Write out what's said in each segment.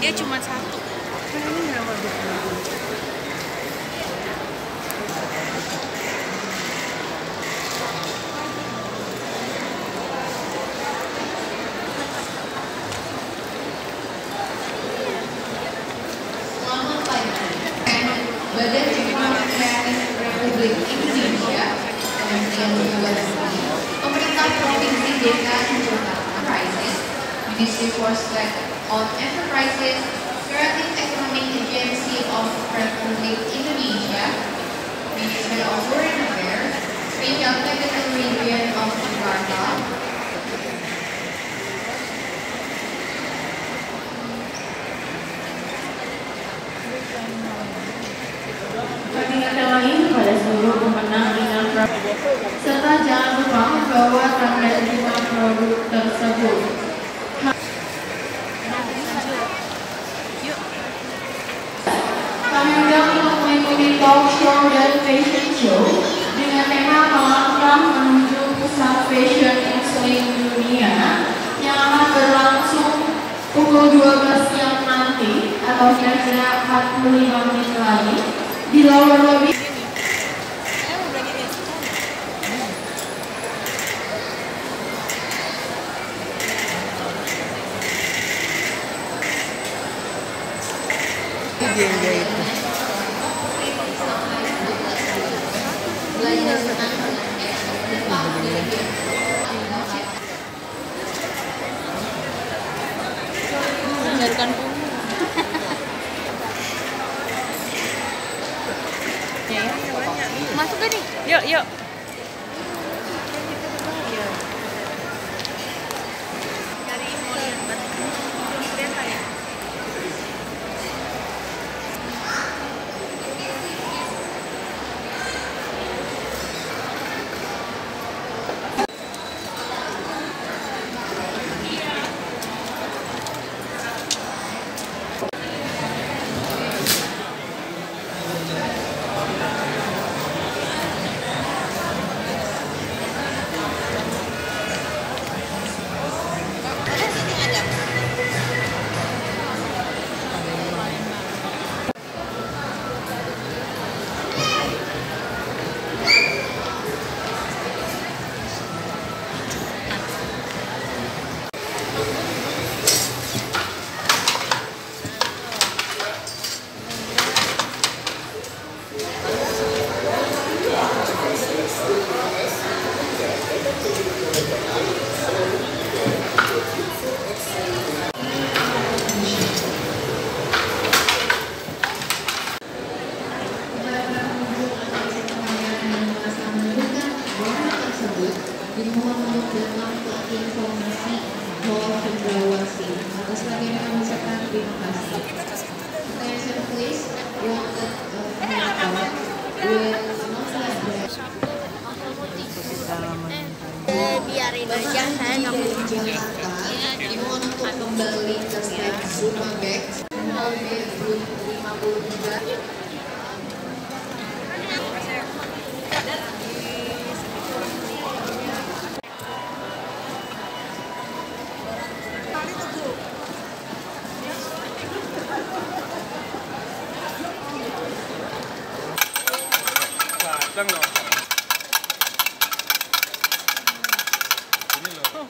Dia cuma satu. Ini nama Badan Pengembangan Kreatif Republik Indonesia Kementerian Pariwisata, Pemerintah Provinsi DKI Jakarta, Rises, Ministry for State on Enterprises, Creative Economic Agency of Republic Indonesia, Ministry of Foreign Affairs, Special Capital Region of Jakarta, Peringatan lain kepada seluruh pemenang dengan serta jangan lupa membawa tanda terima produk tersebut. Kami undang untuk mengikuti talk show dan fashion show dengan tema melangkah menuju pusat fashion muslim dunia yang akan berlangsung pukul 12 siang nanti atau kira-kira 45 menit lagi di lower lobby. Biarkan masuk ke nih. Yuk, yuk. Cari model kereta ya. Dimohon untuk datang ke informasi Mall Cendrawasih. Atas laginya kami ucapkan terima kasih. Attention please, wanted will not address. Biarin aja kan. Jakarta. Dimohon untuk kembali ke step Sumabex. Hall bedroom 53. Kadang loh. Ini loh.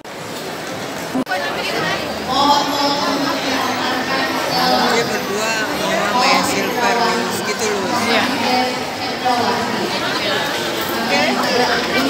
Dia berdua namanya Silver gitu loh. Iya.